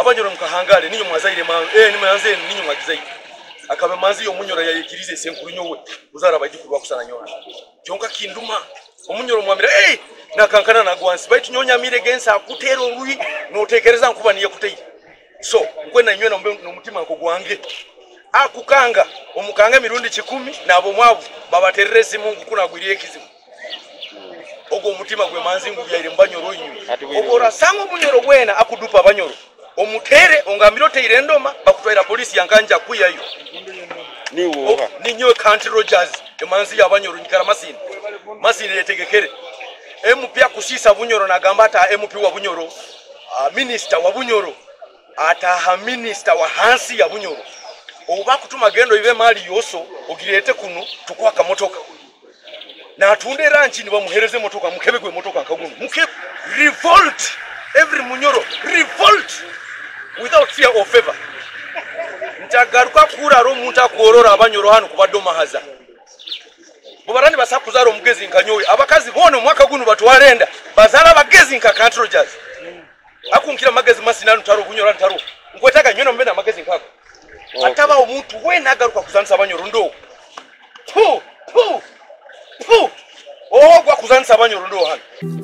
abanyoro mukahangale ninyo mwazaire ni mwanze ninyo mwagizaire akabe manzi yo munyoro yayikirize senkuru nyowe uzara bagikurwa kusana nyona kyonka kinduma omunyoro mwamira nakankana nagwansi baitu nyonya mire gensa akutero ruyi notekereza nkuba niye kutei so kwena nywena n'omutima nkogwange akukanga omukanga mirundi 10 nabo mwavu babatereresi Mungu kuna gwiriye kizibu ogo omutima gwe manzi ngu byaire mbanyoro inyu obora sango munyoro gwena akudupa abanyoro omutere ongamiro teire ndoma bakutwaira polisi yankanja kuyayo niwo ninyo country rogers emanzi yabanyoro nyikara masini yetegekere MP akusisa bunyoro nagamba ata MP wa bunyoro minister wa bunyoro ata minister wa hansi ya bunyoro oba kutuma gendo ibe mali yoso ogirete kuno tukwaka motoka na tunde ranchi ni bamuhereze motoka mukebegwe motoka nkagunu muke revolt every munyoro revolt without fear or favor ntagaruka kura ro muntu akorora abanyoro hano kubadoma haza bubarani basakuzaro mugezi nkanyowe abakazi bone mwaka gunu batwarenda bazara bagezi nka country jazz akunkira magezi masinanu taro bunyoro ntaro ngwetaka nyono mbena magezi nkako ataba omuntu wena agaruka kuzanisa abanyoro ndo gwa kuzanisa abanyoro ndo hano